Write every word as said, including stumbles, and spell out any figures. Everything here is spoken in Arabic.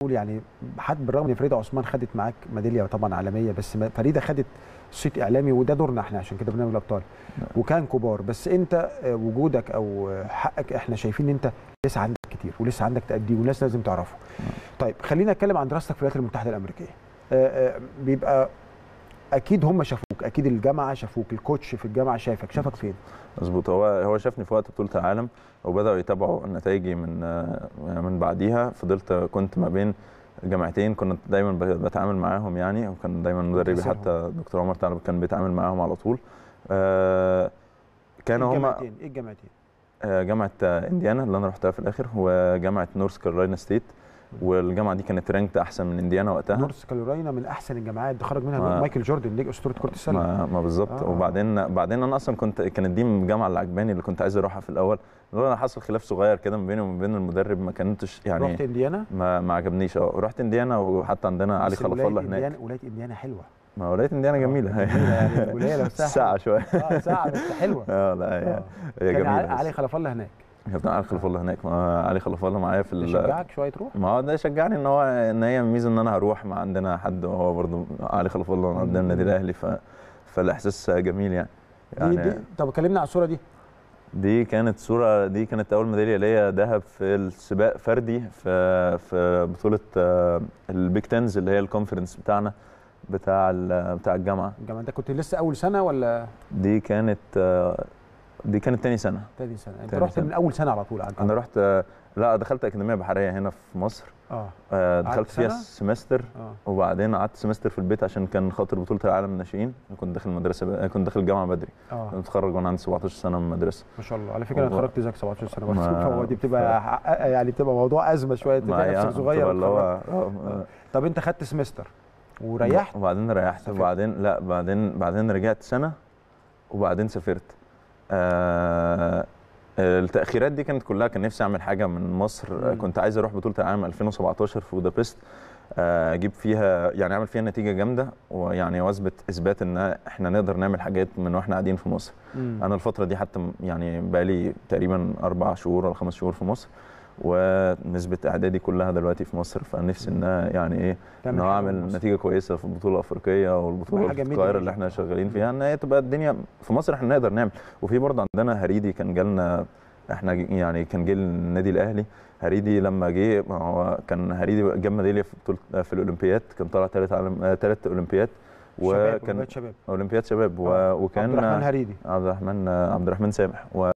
يعني حتى بالرغم ان فريده عثمان خدت معاك ميداليه طبعا عالميه، بس فريده خدت صيت اعلامي وده دورنا احنا عشان كده برنامج الابطال وكان كبار، بس انت وجودك او حقك احنا شايفين ان انت لسه عندك كتير ولسه عندك تأدي والناس لازم تعرفه. طيب خلينا نتكلم عن دراستك في الولايات المتحده الامريكيه. بيبقى اكيد هم شافوك، اكيد الجامعه شافوك، الكوتش في الجامعه شافك، شافك فين؟ مظبوط. هو هو شافني في وقت بطوله العالم وبداوا يتابعوا نتائجي من من بعديها. فضلت كنت ما بين جامعتين، كنت دايما بتعامل معاهم يعني، وكان دايما مدربي حتى دكتور عمر ثعلب كان بيتعامل معاهم على طول. آه كانوا هم ايه الجامعتين؟ جامعه انديانا اللي انا رحتها في الاخر، وجامعه نورث كارولاينا ستيت، والجامعه دي كانت رانكت احسن من انديانا وقتها. نورث كارولاينا من احسن الجامعات، ده خرج منها ما مايكل جوردن نجم اسطوره كره السله. ما, ما بالظبط. آه. وبعدين بعدين انا اصلا كنت كانت دي من الجامعه اللي عجباني اللي كنت عايز اروحها في الاول، لولا حصل خلاف صغير كده ما بيني وما بين المدرب، ما كنتش يعني. رحت انديانا؟ ما, ما عجبنيش. اه رحت انديانا، وحتى عندنا علي خلف الله هناك. ولايه انديانا حلوه. ما ولايه انديانا جميله. جميله يعني الولايه نفسها ساعه شويه. اه ساعه بس حلوه. اه لا هي هي جميله. علي خلف الله هناك. كابتن علي خلف الله هناك. علي خلف الله معايا في شجعك شويه تروح؟ ما هو ده شجعني ان هو ان هي ميزه ان انا هروح، ما عندنا حد وهو برضه علي خلف الله عندنا النادي الاهلي، ف فالاحساس جميل يعني. يعني دي, دي طب كلمنا على الصوره دي. دي كانت صوره دي كانت اول ميداليه ليا ذهب في السباق فردي في في بطوله البيج تنز اللي هي الكونفرنس بتاعنا بتاع بتاع الجامعه. الجامعه انت كنت لسه اول سنه ولا؟ دي كانت دي كانت تاني سنه. تاني سنه. انت رحت سنة. من اول سنه على طول عنك. انا رحت لا دخلت اكاديميه بحريه هنا في مصر. اه, آه دخلت فيها سمستر. آه. وبعدين قعدت سمستر في البيت عشان كان خاطر بطوله العالم الناشئين. كنت داخل المدرسه ب... كنت داخل الجامعه بدري. اه كنت متخرج وانا عندي سبعتاشر سنه من المدرسه. ما شاء الله. على فكره انا اتخرجت زيك سبعتاشر سنه برضه. هو دي بتبقى ف... يعني بتبقى موضوع ازمه شويه، تلاقي نفسك صغير. اللي هو آه. طب انت خدت سمستر وريحت؟ وبعدين ريحت. وبعدين لا بعدين بعدين رجعت سنه وبعدين سافرت. آه التأخيرات دي كانت كلها، كان نفسي اعمل حاجه من مصر. مم. كنت عايز اروح بطوله العالم ألفين وسبعتاشر في بودابست، اجيب فيها يعني اعمل فيها نتيجه جامده، ويعني واثبت اثبات ان احنا نقدر نعمل حاجات من واحنا قاعدين في مصر. مم. انا الفتره دي حتى يعني بقالي تقريبا اربع شهور ولا خمس شهور في مصر، ونسبه اعدادي كلها دلوقتي في مصر، فنفسي ان يعني ايه ان اعمل نتيجه كويسه في البطوله الافريقيه والبطوله في القاهره اللي احنا شغالين فيها، ان هي تبقى الدنيا في مصر احنا نقدر نعمل. وفي برضه عندنا هريدي كان جالنا، احنا يعني كان جه النادي الاهلي. هريدي لما جه هو كان هريدي جاب ميداليه في بطوله في الاولمبياد، كان طالع ثالث عالم ثالث اولمبياد، وكان شباب اولمبياد شباب. وكان عبد الرحمن هريدي عبد الرحمن عبد الرحمن سامح.